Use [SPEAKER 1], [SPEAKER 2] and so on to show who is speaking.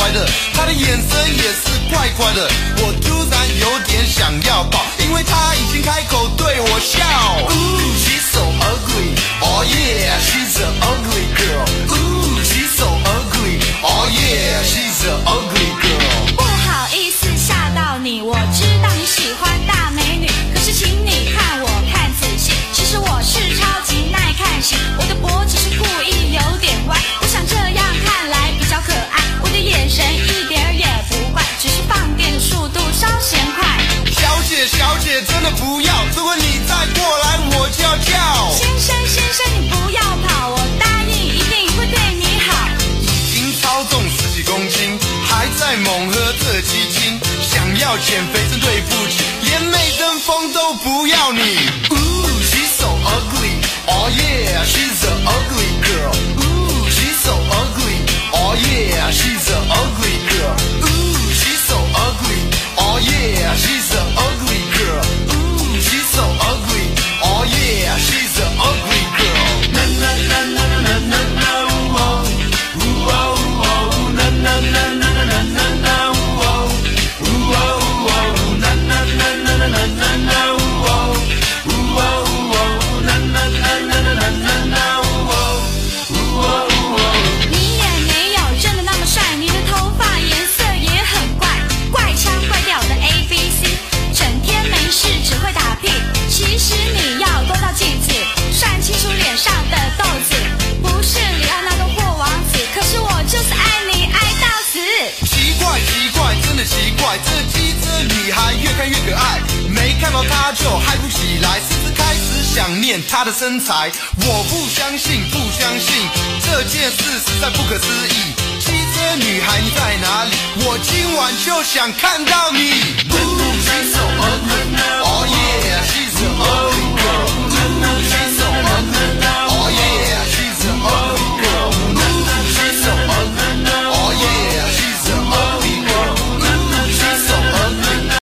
[SPEAKER 1] 白的，她的眼神也是怪怪的，我突然有点想要抱，因为她已经开口对我笑。Ooh, she's so ugly, oh yeah, she's an ugly girl. Ooh, she's so ugly, oh yeah, she's an ugly girl.
[SPEAKER 2] 不好意思吓到你，我知道你喜欢大美女，可是请你看我看仔细，其实我是超级耐看型，我的脖子是故意有点歪，我想这样看来比较可爱，我的眼神一点儿也不坏，只是放电的速度稍嫌快。
[SPEAKER 1] 小姐真的不要，如果你再过来我就要叫。
[SPEAKER 2] 先生你不要跑，我答应一定会对你好。
[SPEAKER 1] 已经超重10几公斤，还在猛喝这鸡精，想要减肥真对不起，连美登峰都不要你。Ooh, she's so ugly, oh yeah, she's an ugly girl. Ooh, she's so ugly, oh yeah, she's an ugly girl. Ooh, she's so ugly, oh yeah, she's an ugly girl. Ooh, she's so ugly, oh yeah, she's an ugly girl. Na na na na na na na, oh, ooh oh oh, na na na na na na na, oh, ooh oh oh, na na na na na na na na, oh, ooh oh oh, na na na na na na na, oh, ooh oh oh.
[SPEAKER 2] 你也没有真的那么帅，你的头发颜色也很怪，怪腔怪调的 ABC， 整天没事只会打屁。其实你要多照镜子，算清楚脸上的痘子，不是里奥纳多或王子，可是我就是爱你爱到死。
[SPEAKER 1] 奇怪，真的奇怪，这机车女孩越看越可爱，没看到她就嗨不起来，甚至开始想念她的身材。我不相信，这件事实在不可思议。机车女孩你在哪里？我今晚就想看到你。Ooh, she's so ugly, oh yeah, she's so ugly.